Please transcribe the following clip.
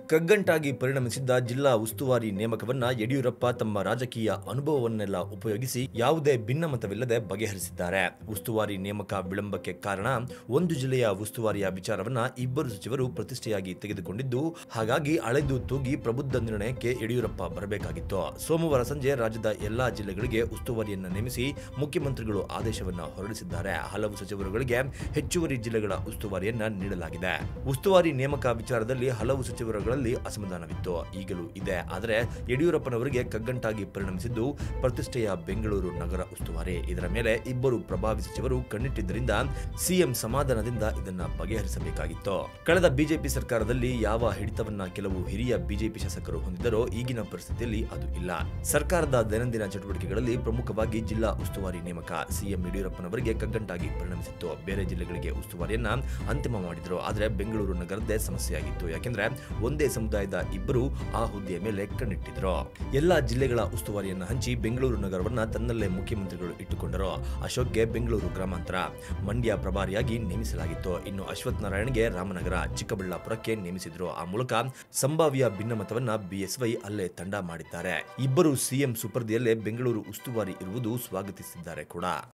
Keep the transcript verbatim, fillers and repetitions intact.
ಕಗ್ಗಂಟಾಗಿ ಪರಿಣಮಿಸಿದ್ದ ಜಿಲ್ಲಾ ಉಸ್ತುವಾರಿ ನೇಮಕವನ್ನ ಯಡಿಯೂರಪ್ಪ ತಮ್ಮ ರಾಜಕೀಯ ಅನುಭವವನ್ನೆಲ್ಲ ಉಪಯೋಗಿಸಿ ಯಾವುದೇ ಭಿನ್ನಮತವಿಲ್ಲದೆ ಬಗೆಹರಿಸಿದ್ದಾರೆ. ಉಸ್ತುವಾರಿ ನೇಮಕ ವಿಳಂಬಕ್ಕೆ ಕಾರಣ ಒಂದು ಜಿಲ್ಲೆಯ ಉಸ್ತುವಾರಿಯ ವಿಚಾರವನ್ನ ಇಬ್ಬರು ಸಚಿವರು ಪ್ರತಿಷ್ಠೆಯಾಗಿ ತೆಗೆದುಕೊಂಡಿದ್ದು, ಹಾಗಾಗಿ ಅಳೆದು ತೂಗಿ ಪ್ರಬುದ್ಧ ನಿರ್ಣಯಕ್ಕೆ ಯಡಿಯೂರಪ್ಪ ಬರಬೇಕಾಗಿತ್ತು. ಸೋಮವಾರ ಸಂಜೆ ರಾಜ್ಯದ ಎಲ್ಲಾ ಜಿಲ್ಲೆಗಳಿಗೆ ಉಸ್ತುವಾರಿಯನ್ನ ನೇಮಿಸಿ ಮುಖ್ಯಮಂತ್ರಿಗಳು ಆದೇಶವನ್ನ ಹೊರಡಿಸಿದ್ದಾರೆ. ಹಲವು ಸಚಿವರುಗಳಿಗೆ ಹೆಚ್ಚುವರಿ ಜಿಲ್ಲೆಗಳ ಉಸ್ತುವಾರಿಯನ್ನ ನೀಡಲಾಗಿದೆ. ಉಸ್ತುವಾರಿ ನೇಮಕ ವಿಚಾರದಲ್ಲಿ ಹಲವು ಸಚಿವರುಗಳ ಅಸಮಾಧಾನವಿತ್ತು, ಈಗಲೂ ಇದೆ. ಆದರೆ ಯಡಿಯೂರಪ್ಪನವರಿಗೆ ಕಗ್ಗಂಟಾಗಿ ಪರಿಣಮಿಸಿದ್ದು ಪ್ರತಿಷ್ಠೆಯ ಬೆಂಗಳೂರು ನಗರ ಉಸ್ತುವಾರಿ. ಇದರ ಮೇಲೆ ಇಬ್ಬರು ಪ್ರಭಾವಿ ಸಚಿವರು ಕಣ್ಣಿಟ್ಟಿದ್ದರಿಂದ ಸಿಎಂ ಸಮಾಧಾನದಿಂದ ಇದನ್ನ ಬಗೆಹರಿಸಬೇಕಾಗಿತ್ತು. ಕಳೆದ ಬಿಜೆಪಿ ಸರ್ಕಾರದಲ್ಲಿ ಯಾವ ಹಿಡಿತವನ್ನ ಕೆಲವು ಹಿರಿಯ ಬಿಜೆಪಿ ಶಾಸಕರು ಹೊಂದಿದ್ದರೋ ಈಗಿನ ಪರಿಸ್ಥಿತಿಯಲ್ಲಿ ಅದು ಇಲ್ಲ. ಸರ್ಕಾರದ ದೈನಂದಿನ ಚಟುವಟಿಕೆಗಳಲ್ಲಿ ಪ್ರಮುಖವಾಗಿ ಜಿಲ್ಲಾ ಉಸ್ತುವಾರಿ ನೇಮಕ ಸಿಎಂ ಯಡಿಯೂರಪ್ಪನವರಿಗೆ ಕಗ್ಗಂಟಾಗಿ ಪರಿಣಮಿಸಿತ್ತು. ಬೇರೆ ಜಿಲ್ಲೆಗಳಿಗೆ ಉಸ್ತುವಾರಿಯನ್ನ ಅಂತಿಮ ಮಾಡಿದ್ರು. ಆದರೆ ಬೆಂಗಳೂರು ನಗರದ್ದೇ ಸಮಸ್ಯೆಯಾಗಿತ್ತು. ಯಾಕೆಂದ್ರೆ ಒಂದೇ ಸಮುದಾಯದ ಇಬ್ಬರು ಆ ಹುದ್ದೆಯ ಮೇಲೆ ಕಣ್ಣಿಟ್ಟಿದ್ರು. ಎಲ್ಲಾ ಜಿಲ್ಲೆಗಳ ಉಸ್ತುವಾರಿಯನ್ನ ಹಂಚಿ ಬೆಂಗಳೂರು ನಗರವನ್ನ ತನ್ನಲ್ಲೇ ಮುಖ್ಯಮಂತ್ರಿಗಳು ಇಟ್ಟುಕೊಂಡರು. ಅಶೋಕ್ಗೆ ಬೆಂಗಳೂರು ಗ್ರಾಮಾಂತರ, ಮಂಡ್ಯ ಪ್ರಭಾರಿಯಾಗಿ ನೇಮಿಸಲಾಗಿತ್ತು. ಇನ್ನು ಅಶ್ವಥ್ ನಾರಾಯಣ್ಗೆ ರಾಮನಗರ, ಚಿಕ್ಕಬಳ್ಳಾಪುರಕ್ಕೆ ನೇಮಿಸಿದ್ರು. ಆ ಮೂಲಕ ಸಂಭಾವ್ಯ ಭಿನ್ನಮತವನ್ನ ಬಿಎಸ್ವೈ ಅಲ್ಲೇ ತಂಡ ಮಾಡಿದ್ದಾರೆ. ಇಬ್ಬರು ಸಿಎಂ ಸುಪರ್ದಿಯಲ್ಲೇ ಬೆಂಗಳೂರು ಉಸ್ತುವಾರಿ ಇರುವುದು ಸ್ವಾಗತಿಸಿದ್ದಾರೆ ಕೂಡ.